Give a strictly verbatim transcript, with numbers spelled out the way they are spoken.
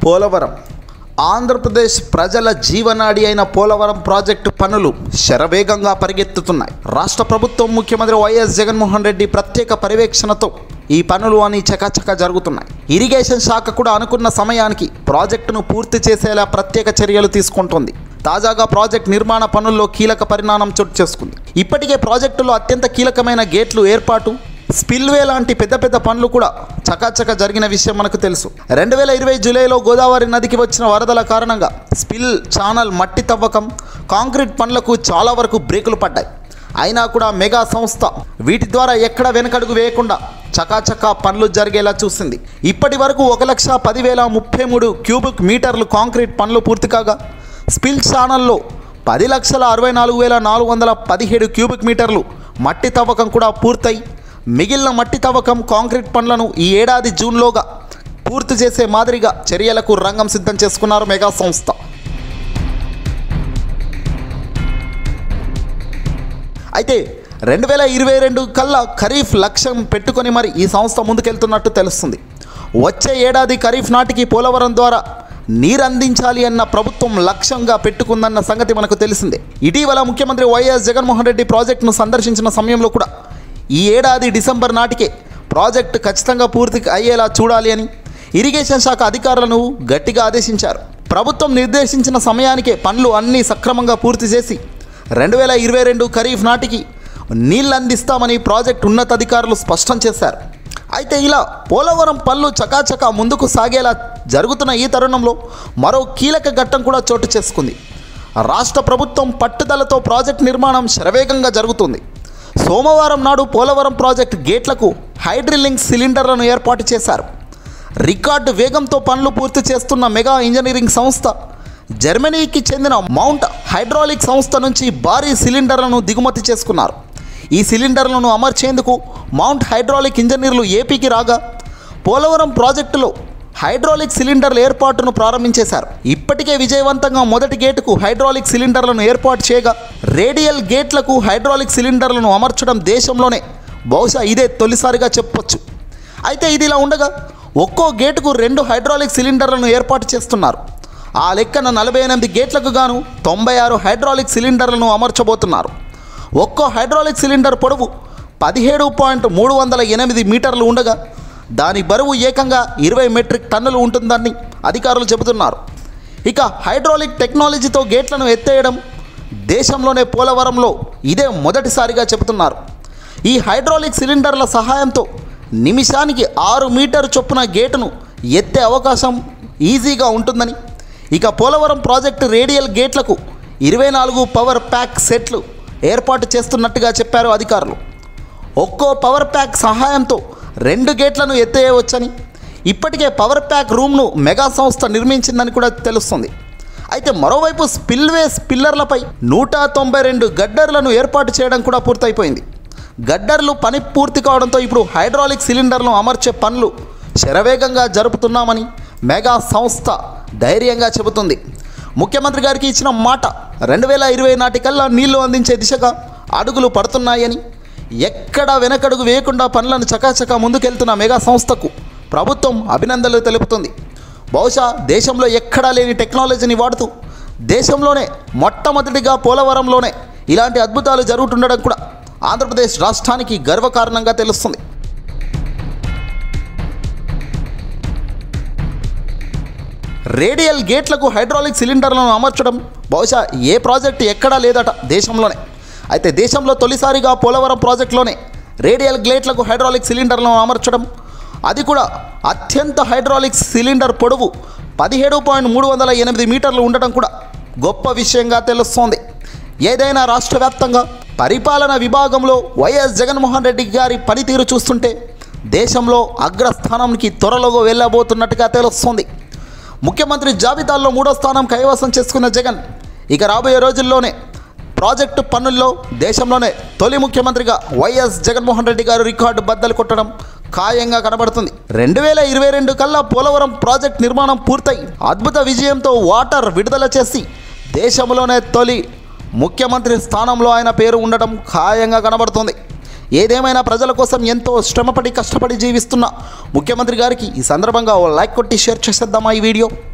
పోలవరం ఆంధ్రప్రదేశ్ ప్రజల జీవనాడి అయిన పోలవరం ప్రాజెక్టు పనులు శరవేగంగా పరిగెత్తుతున్నాయి. రాష్ట్ర ప్రభుత్వం ముఖ్యమంత్రి వైఎస్ జగన్మోహన్ రెడ్డి ప్రత్యేక పర్యవేక్షణతో ఈ పనులు అని చకాచకా జరుగుతున్నాయి. ఇరిగేషన్ శాఖ కూడా అనుకున్న సమయానికి ప్రాజెక్టును పూర్తి చేసేలా ప్రత్యేక చర్యలు తీసుకుంటోంది. తాజాగా ప్రాజెక్ట్ నిర్మాణ పనుల్లో కీలక పరిణామం చోటు చేసుకుంది. ఇప్పటికే ప్రాజెక్టులో అత్యంత కీలకమైన గేట్లు ఏర్పాటు, స్పిల్వే లాంటి పెద్ద పెద్ద పనులు కూడా చకాచక జరిగిన విషయం మనకు తెలుసు. రెండు వేల ఇరవై జూలైలో గోదావరి నదికి వచ్చిన వరదల కారణంగా స్పిల్ ఛానల్ మట్టి తవ్వకం, కాంక్రీట్ పనులకు చాలా వరకు బ్రేకులు పడ్డాయి. అయినా కూడా మెగా సంస్థ వీటి ద్వారా ఎక్కడ వెనకడుగు వేయకుండా చకాచకా పనులు జరిగేలా చూసింది. ఇప్పటి వరకు ఒక లక్ష పదివేల ముప్పై మూడు క్యూబిక్ మీటర్లు కాంక్రీట్ పనులు పూర్తి కాగా, స్పిల్ ఛానల్లో పది లక్షల అరవై నాలుగు వేల నాలుగు వందల పదిహేడు క్యూబిక్ మీటర్లు మట్టి తవ్వకం కూడా పూర్తయి, మిగిలిన మట్టి తవ్వకం, కాంక్రీట్ పనులను ఈ ఏడాది జూన్లోగా పూర్తి చేసే మాదిరిగా చర్యలకు రంగం సిద్ధం చేసుకున్నారు మెగా సంస్థ. అయితే రెండు వేల ఇరవై రెండు కల్లా ఖరీఫ్ లక్ష్యం పెట్టుకొని మరి ఈ సంస్థ ముందుకెళ్తున్నట్టు తెలుస్తుంది. వచ్చే ఏడాది ఖరీఫ్ నాటికి పోలవరం ద్వారా నీరు అందించాలి అన్న ప్రభుత్వం లక్ష్యంగా పెట్టుకుందన్న సంగతి మనకు తెలిసిందే. ఇటీవల ముఖ్యమంత్రి వైఎస్ జగన్మోహన్ రెడ్డి ప్రాజెక్టును సందర్శించిన సమయంలో కూడా ఈ ఏడాది డిసెంబర్ నాటికే ప్రాజెక్టు ఖచ్చితంగా పూర్తి అయ్యేలా చూడాలి అని ఇరిగేషన్ శాఖ అధికారులను గట్టిగా ఆదేశించారు. ప్రభుత్వం నిర్దేశించిన సమయానికే పనులు అన్నీ సక్రమంగా పూర్తి చేసి రెండు వేల ఇరవై రెండు ఖరీఫ్ నాటికి నీళ్ళు అందిస్తామని ప్రాజెక్టు ఉన్నతాధికారులు స్పష్టం చేశారు. అయితే ఇలా పోలవరం పనులు చకాచకా ముందుకు సాగేలా జరుగుతున్న ఈ తరుణంలో మరో కీలక ఘట్టం కూడా చోటు చేసుకుంది. రాష్ట్ర ప్రభుత్వం పట్టుదలతో ప్రాజెక్టు నిర్మాణం శరవేగంగా జరుగుతుంది. సోమవారం నాడు పోలవరం ప్రాజెక్టు గేట్లకు హైడ్రిలింక్ సిలిండర్లను ఏర్పాటు చేశారు. రికార్డు వేగంతో పనులు పూర్తి చేస్తున్న మెగా ఇంజనీరింగ్ సంస్థ జర్మనీకి చెందిన మౌంట్ హైడ్రాలిక్ సంస్థ నుంచి భారీ సిలిండర్లను దిగుమతి చేసుకున్నారు. ఈ సిలిండర్లను అమర్చేందుకు మౌంట్ హైడ్రాలిక్ ఇంజనీర్లు ఏపీకి రాగా పోలవరం ప్రాజెక్టులో హైడ్రాలిక్ సిలిండర్ల ఏర్పాటును ప్రారంభించేశారు. ఇప్పటికే విజయవంతంగా మొదటి గేటుకు హైడ్రాలిక్ సిలిండర్లను ఏర్పాటు చేయగా, రేడియల్ గేట్లకు హైడ్రాలిక్ సిలిండర్లను అమర్చడం దేశంలోనే బహుశా ఇదే తొలిసారిగా చెప్పొచ్చు. అయితే ఇది ఇలా ఉండగా ఒక్కో గేటుకు రెండు హైడ్రాలిక్ సిలిండర్లను ఏర్పాటు చేస్తున్నారు. ఆ లెక్కన నలభై ఎనిమిది గేట్లకు గాను తొంభై ఆరు హైడ్రాలిక్ సిలిండర్లను అమర్చబోతున్నారు. ఒక్కో హైడ్రాలిక్ సిలిండర్ పొడవు పదిహేడు పాయింట్ మూడు వందల ఎనిమిది మీటర్లు ఉండగా దాని బరువు ఏకంగా ఇరవై మెట్రిక్ టన్నులు ఉంటుందని అధికారులు చెబుతున్నారు. ఇక హైడ్రాలిక్ టెక్నాలజీతో గేట్లను ఎత్తేయడం దేశంలోనే పోలవరంలో ఇదే మొదటిసారిగా చెబుతున్నారు. ఈ హైడ్రాలిక్ సిలిండర్ల సహాయంతో నిమిషానికి ఆరు మీటర్ చొప్పున గేటును ఎత్తే అవకాశం ఈజీగా ఉంటుందని, ఇక పోలవరం ప్రాజెక్టు రేడియల్ గేట్లకు ఇరవై నాలుగు పవర్ ప్యాక్ సెట్లు ఏర్పాటు చేస్తున్నట్టుగా చెప్పారు అధికారులు. ఒక్కో పవర్ ప్యాక్ సహాయంతో రెండు గేట్లను ఎత్తేయవచ్చని, ఇప్పటికే పవర్ ప్యాక్ రూమ్ను మెగా సంస్థ నిర్మించిందని కూడా తెలుస్తుంది. అయితే మరోవైపు స్పిల్వేస్ పిల్లర్లపై నూట తొంభై రెండు గడ్డర్లను ఏర్పాటు చేయడం కూడా పూర్తయిపోయింది. గడ్డర్లు పని పూర్తి కావడంతో ఇప్పుడు హైడ్రాలిక్ సిలిండర్లను అమర్చే పనులు శరవేగంగా జరుపుతున్నామని మెగా సంస్థ ధైర్యంగా చెబుతుంది. ముఖ్యమంత్రి గారికి ఇచ్చిన మాట రెండు వేల ఇరవై నాటికల్లా నీళ్లు అందించే దిశగా అడుగులు పడుతున్నాయని, ఎక్కడా వెనకడుగు వేయకుండా పనులను చకాచకా ముందుకెళ్తున్న మెగా సంస్థకు ప్రభుత్వం అభినందనలు తెలుపుతుంది. బహుశా దేశంలో ఎక్కడా లేని టెక్నాలజీని వాడుతూ దేశంలోనే మొట్టమొదటిగా పోలవరంలోనే ఇలాంటి అద్భుతాలు జరుగుతుండడం కూడా ఆంధ్రప్రదేశ్ రాష్ట్రానికి గర్వకారణంగా తెలుస్తుంది. రేడియల్ గేట్లకు హైడ్రాలిక్ సిలిండర్లను అమర్చడం బహుశా ఏ ప్రాజెక్టు ఎక్కడా లేదట దేశంలోనే. అయితే దేశంలో తొలిసారిగా పోలవరం ప్రాజెక్టులోనే రేడియల్ గేట్లకు హైడ్రాలిక్ సిలిండర్లను అమర్చడం, అది కూడా అత్యంత హైడ్రాలిక్ సిలిండర్ పొడవు పదిహేడు పాయింట్ మూడు వందల ఎనిమిది మీటర్లు ఉండటం కూడా గొప్ప విషయంగా తెలుస్తోంది. ఏదైనా రాష్ట్ర వ్యాప్తంగా పరిపాలన విభాగంలో వైఎస్ జగన్మోహన్ రెడ్డి గారి పనితీరు చూస్తుంటే దేశంలో అగ్రస్థానానికి త్వరలో వెళ్ళబోతున్నట్టుగా తెలుస్తోంది. ముఖ్యమంత్రి జాబితాల్లో మూడో స్థానం కైవసం చేసుకున్న జగన్ ఇక రాబోయే రోజుల్లోనే ప్రాజెక్టు పనుల్లో దేశంలోనే తొలి ముఖ్యమంత్రిగా వైఎస్ జగన్మోహన్ రెడ్డి గారు రికార్డు బద్దలు కొట్టడం ఖాయంగా కనబడుతుంది. రెండు వేల ఇరవై రెండు కల్లా పోలవరం ప్రాజెక్ట్ నిర్మాణం పూర్తయి అద్భుత విజయంతో వాటర్ విడుదల చేసి దేశంలోనే తొలి ముఖ్యమంత్రి స్థానంలో ఆయన పేరు ఉండటం ఖాయంగా కనబడుతుంది. ఏదేమైనా ప్రజల కోసం ఎంతో శ్రమపడి కష్టపడి జీవిస్తున్న ముఖ్యమంత్రి గారికి ఈ సందర్భంగా ఓ లైక్ కొట్టి షేర్ చేసేద్దామా ఈ వీడియో.